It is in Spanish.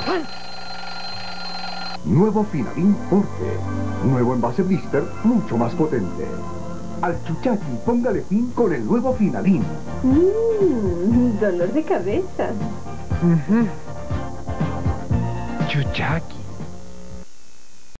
Nuevo Finalin Forte. Nuevo envase blister, mucho más potente. Al chuchaqui, póngale fin con el nuevo Finalin. Dolor de cabeza. Chuchaqui.